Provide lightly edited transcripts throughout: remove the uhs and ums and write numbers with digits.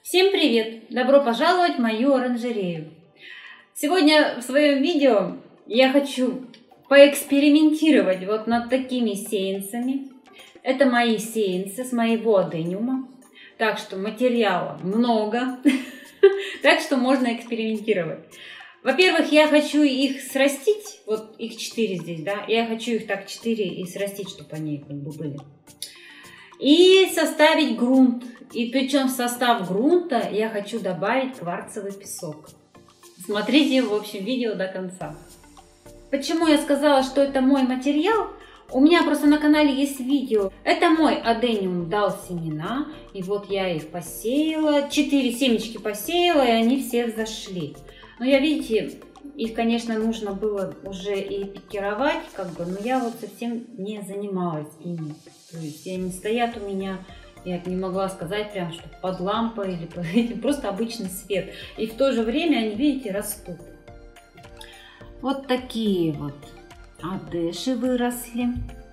Всем привет! Добро пожаловать в мою оранжерею! Сегодня в своем видео я хочу поэкспериментировать вот над такими сеянцами. Это мои сеянцы с моего адениума. Так что материала много, так что можно экспериментировать. Во-первых, я хочу их срастить, вот их 4 здесь, да, я хочу их так 4 и срастить, чтобы они как бы были. И составить грунт. И причем в состав грунта я хочу добавить кварцевый песок. Смотрите, в общем, видео до конца. Почему я сказала, что это мой материал? У меня просто на канале есть видео. Это мой адениум дал семена. И вот я их посеяла. 4 семечки посеяла, и они все взошли. Но я, видите, их, конечно, нужно было уже и пикировать, как бы, но я вот совсем не занималась ими. То есть они стоят у меня, я не могла сказать прям, что под лампой или под этим, просто обычный свет. И в то же время они, видите, растут. Вот такие вот адеши выросли.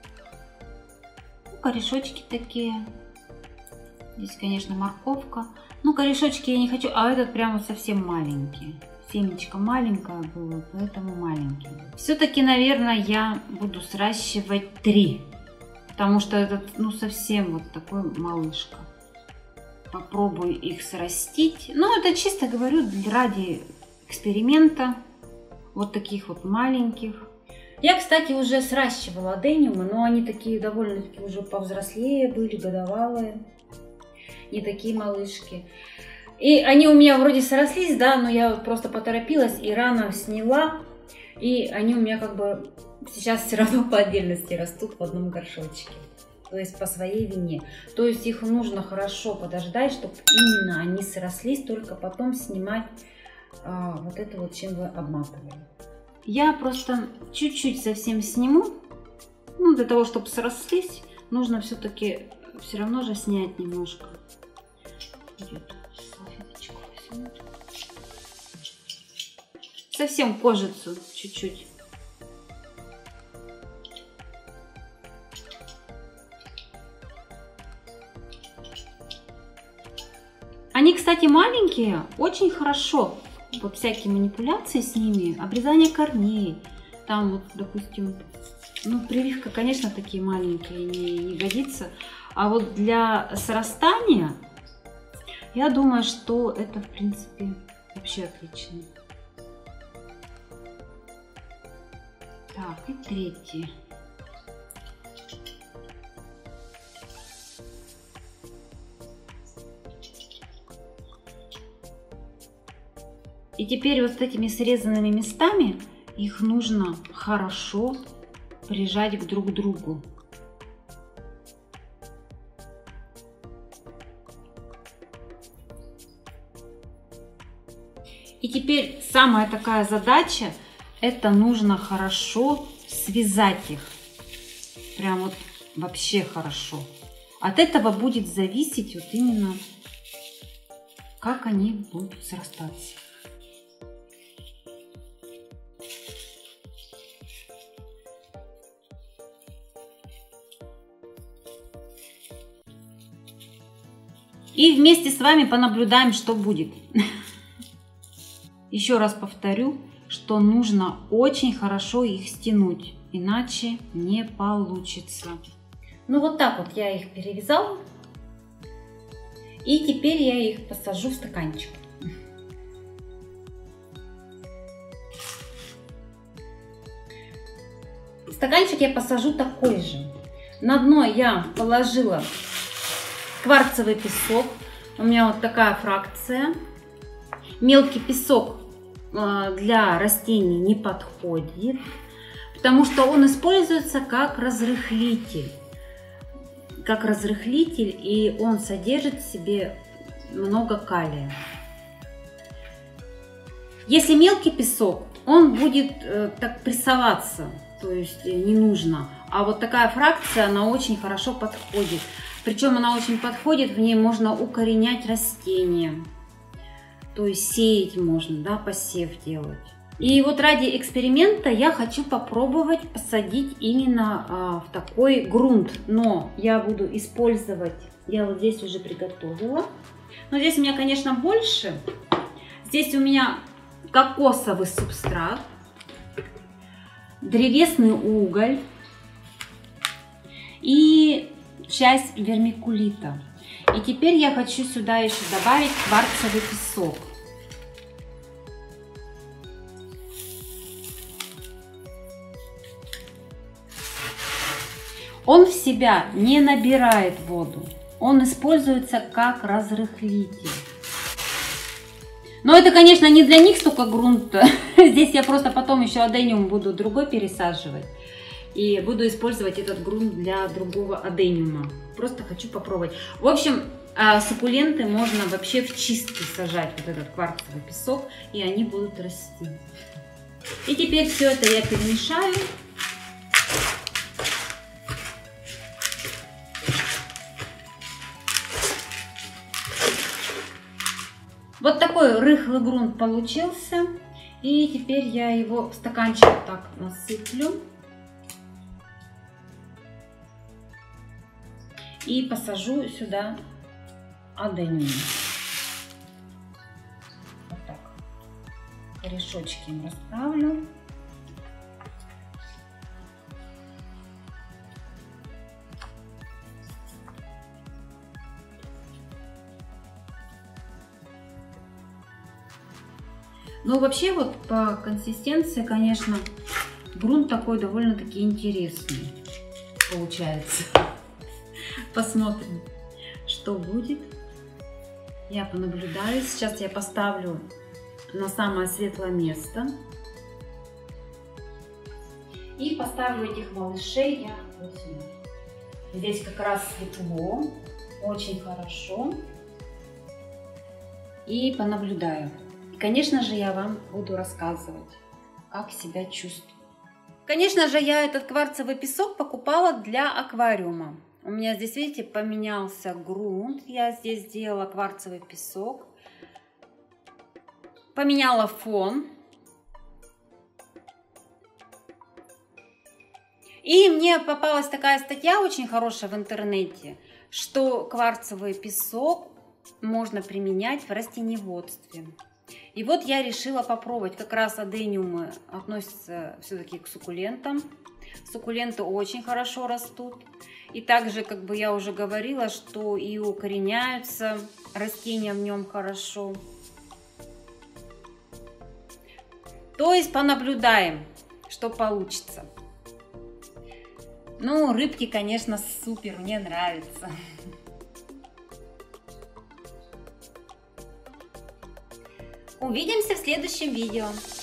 Корешочки такие. Здесь, конечно, морковка. Ну, корешочки я не хочу, а этот прямо совсем маленький. Семечко маленькое было, поэтому маленький. Все-таки, наверное, я буду сращивать 3. Потому что этот, ну, совсем вот такой малышка. Попробую их срастить. Ну, это чисто говорю ради эксперимента. Вот таких вот маленьких. Я, кстати, уже сращивала адениумы, но они такие довольно-таки уже повзрослее были, годовалые. Не такие малышки. И они у меня вроде срослись, да, но я просто поторопилась и рано сняла. И они у меня как бы сейчас все равно по отдельности растут в одном горшочке. То есть по своей вине. То есть их нужно хорошо подождать, чтобы именно они срослись, только потом снимать вот это вот, чем вы обматывали. Я просто чуть-чуть совсем сниму. Ну, для того, чтобы срослись, нужно все-таки все равно же снять немножко. Совсем кожицу чуть-чуть. Они, кстати, маленькие, очень хорошо. Вот всякие манипуляции с ними, обрезание корней. Там вот, допустим, ну, прививка, конечно, такие маленькие не годится. А вот для срастания, я думаю, что это, в принципе, вообще отлично. Так, и третий. И теперь вот с этими срезанными местами их нужно хорошо прижать друг к другу. И теперь самая такая задача, это нужно хорошо связать их. Прям вот вообще хорошо. От этого будет зависеть вот именно, как они будут срастаться. И вместе с вами понаблюдаем, что будет. Еще раз повторю, что нужно очень хорошо их стянуть, иначе не получится. Ну вот так вот я их перевязала. И теперь я их посажу в стаканчик. Стаканчик я посажу такой же. На дно я положила кварцевый песок. У меня вот такая фракция. Мелкий песок для растений не подходит, потому что он используется как разрыхлитель. И он содержит в себе много калия. Если мелкий песок, он будет так прессоваться, то есть не нужно. А вот такая фракция, она очень хорошо подходит. Причем она очень подходит, в ней можно укоренять растения. То есть сеять можно, да, посев делать. И вот ради эксперимента я хочу попробовать посадить именно в такой грунт. Но я буду использовать я вот здесь уже приготовила. Но здесь у меня, конечно, больше. Здесь у меня кокосовый субстрат, древесный уголь и часть вермикулита. И теперь я хочу сюда еще добавить кварцевый песок. Он в себя не набирает воду, он используется как разрыхлитель. Но это, конечно, не для них столько грунта. Здесь я просто потом еще адениум буду другой пересаживать. И буду использовать этот грунт для другого адениума. Просто хочу попробовать. В общем, суккуленты можно вообще в чистке сажать, вот этот кварцевый песок, и они будут расти. И теперь все это я перемешаю. Вот такой рыхлый грунт получился. И теперь я его в стаканчик так насыплю. И посажу сюда адениум. Вот так. Корешочки им расправлю. Ну, вообще, вот по консистенции, конечно, грунт такой довольно-таки интересный получается. Посмотрим, что будет. Я понаблюдаю. Сейчас я поставлю на самое светлое место. И поставлю этих малышей я вот сюда. Здесь как раз светло, очень хорошо. И понаблюдаю. Конечно же, я вам буду рассказывать, как себя чувствую. Конечно же, я этот кварцевый песок покупала для аквариума. У меня здесь, видите, поменялся грунт. Я здесь сделала кварцевый песок. Поменяла фон. И мне попалась такая статья очень хорошая в интернете, что кварцевый песок можно применять в растениеводстве. И вот я решила попробовать. Как раз адениумы относятся все-таки к суккулентам. Суккуленты очень хорошо растут. И также, как бы я уже говорила, что и укореняются растения в нем хорошо. То есть понаблюдаем, что получится. Ну, рыбки, конечно, супер, мне нравятся. Увидимся в следующем видео.